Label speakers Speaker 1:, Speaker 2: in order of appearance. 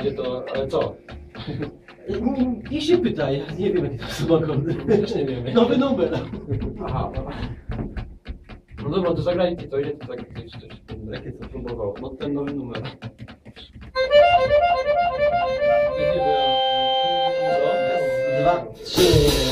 Speaker 1: będzie to, ale co?
Speaker 2: Niech się pyta, ja nie wiem jakie to są akordy.
Speaker 1: Też nie wiem.
Speaker 2: Nowy numer.
Speaker 1: Aha. No dobra, to zagrajcie to, ile to tak coś
Speaker 2: Jakie co?
Speaker 1: próbował. No ten nowy numer.
Speaker 2: Dwa, trzy.